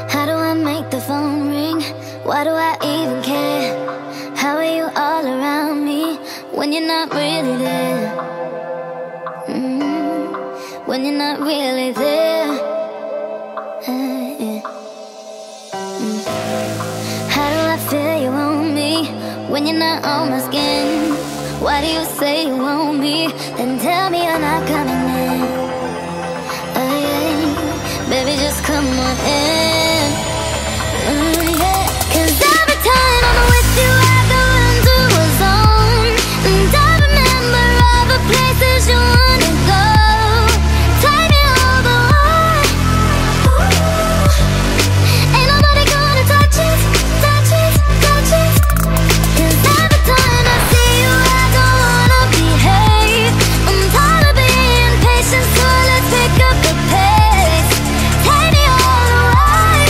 How do I make the phone ring? Why do I even care? How are you all around me when you're not really there? When you're not really there. How do I feel you on me when you're not on my skin? Why do you say you want me, then tell me you're not coming in? Yeah. Baby, just come on in. Yeah. 'Cause every time I'm with you, I go into a zone, and I remember all the places you wanna go. Take me all the way. Ain't nobody gonna touch it, touch it, touch it. 'Cause every time I see you, I don't wanna behave. I'm tired of being patient, so let's pick up the pace. Take me all the way.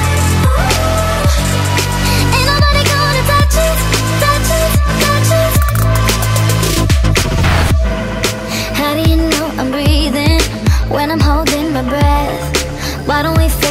Ain't nobody gonna touch it, touch it, touch it. How do you know I'm breathing when I'm holding my breath? Why don't we